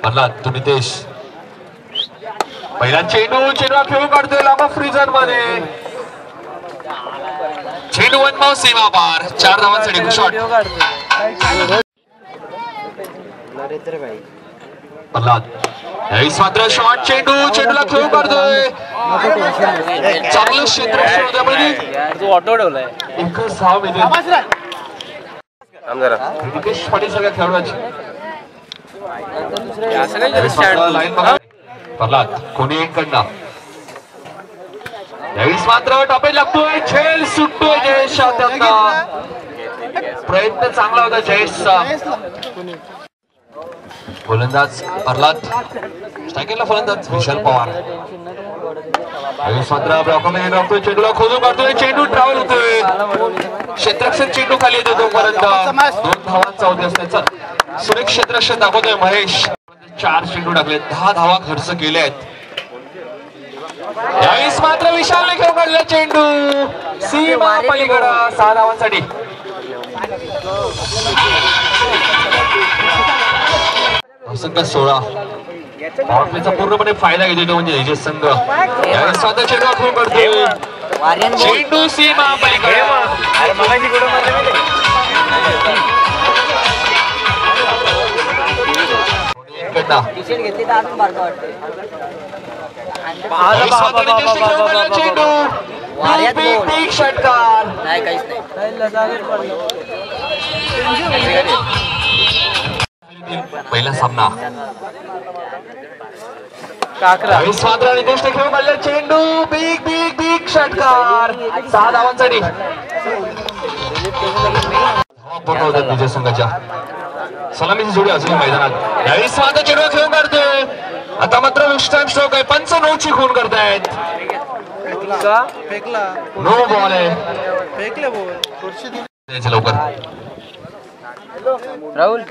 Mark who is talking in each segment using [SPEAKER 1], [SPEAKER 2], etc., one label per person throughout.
[SPEAKER 1] प्रल्हाद तू नितेश पहिला चेंडू खेळून काढतोय लांब फ्रीजर मध्ये चेंडू वन माऊ सीमा पार 4 धावांसाठी शॉट प्रल्हाद यावेळेस मात्र शॉट चेंडूला खेळून काढतोय चांगलं क्षेत्ररक्षण
[SPEAKER 2] ऑटो ठेवलाय
[SPEAKER 1] एकच धाव मिळते नितेश पाटील सगळ्या खेळाडूंची प्रल्हाद कोणी एक कडनं यावेळेस मात्र टॉपेज लागतोय झेल सुटतोय जयेश प्रयत्न चांगला होता जयेशचा गोलंदाज प्रल्हाद स्ट्रायकरला फलंदाज विशाल पवार यावेळेस मात्र ब्लॉकमध्ये लागतोय चेंडूला खोदून काढतोय चेंडू ट्रॅव्हल होतोय क्षेत्ररक्षण चेंडू खाली येतो तोपर्यंत 2 धावांचा उद्देश त्याचा सुरेख क्षेत्ररक्षण दाखवतोय महेश 4 चेंडू टाकले 10 धावा खर्च केले आहेत यावेळेस मात्र विशालने खेळून काढला चेंडू सीमा पलीकडे 6 धावांसाठी संघ 16 पॉवरप्लेचा पूर्णपणे फायदा घेतो म्हणजे विजय संघ यावेळेस स्वतः चेंडू खेळून काढतोय चेंडू सीमा पलीकडे षटकार पहिला सामना मात्र नितेशने खेळून काढला चेंडू बिग षटकार 6 धावांसाठी पूर्ण होतात विजय संघाच्या सलामीची जोडी अजून मैदानात यावेळेस मात्र चेंडू खेळून काढतोय आता मात्र विश्राम स्ट्रोक आहे 95 ची खून करतायत नो बॉल आहे लवकर
[SPEAKER 2] राहुल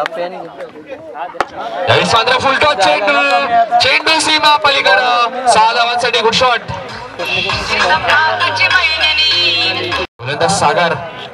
[SPEAKER 1] यावेळेस मात्र फुल टॉस चेंडू सीमा पलीकडे 6 धावांसाठी गुड शॉट गोलंदाज सागर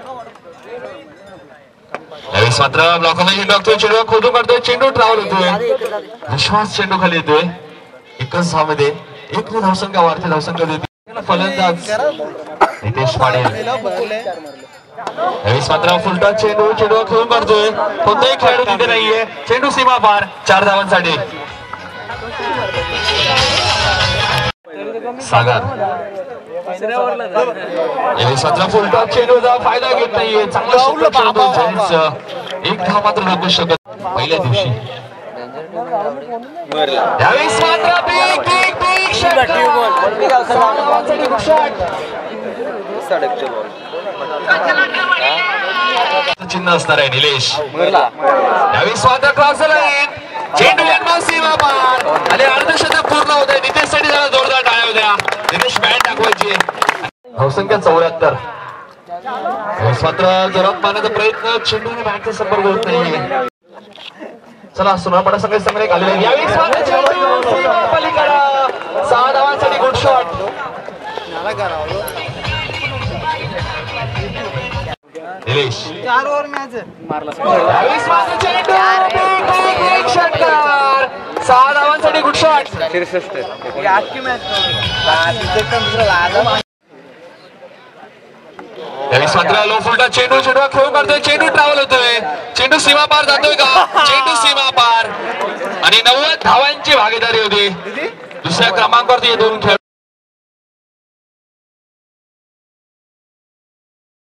[SPEAKER 1] यावेळेस मात्र ब्लॉकमध्ये टाकतोय चेंडू खोदून काढतोय चेंडू ट्रॅव्हल होतोय विश्वास चेंडू खाली येतोय एकच धावामध्ये 1 धावसंख्या वाढते धावसंख्या देते फलंदाज नितेश पाटील यावेळेस मात्र फुलटॉस चेंडू खेळून काढतोय कोणताही खेळाडू तिथे नाहीये चेंडू सीमा पार 4 धावांसाठी सागर यावेळेस मात्र फुलटॉस चेंडूचा फायदा घेत नाहीये चांगलं क्षेत्ररक्षण होतं 1 धाव मात्र रोखू शकत पहिल्या दिवशी यावेळेस मात्र बिग चिन्ह असणार आहे निलेश यावेळेस मात्र क्रॉस लाईन चेंडू सीमा पार आणि अर्धशतक पूर्ण होत आहे नितेश साठी जरा जोरदार टाळ्या होत्या निलेश बॅट टाकवायची धावसंख्या 74 यावेळेस मात्र जोरात मारण्याचा प्रयत्न चेंडूने बॅटचा संपर्क होत नाहीये चला सोनारपाडा संघाचे संघ आलेले यावेळेस पलीकडे 6 धावांसाठी good shot Nilesh
[SPEAKER 2] 4 over match
[SPEAKER 1] यावेळेस मात्र चेंडू बिग षटकार 6 धावांसाठी गुड शॉट
[SPEAKER 2] 63 आजची मॅच
[SPEAKER 1] यावेळेस मात्र लो फुलटा चेंडू खेळून काढतोय चेंडू ट्रॅव्हल होतोय चेंडू सीमा पार जातोय का चेंडू सीमा पार आणि 90 धावांची भागीदारी होती दुसऱ्या क्रमांकावरती 2 खेळ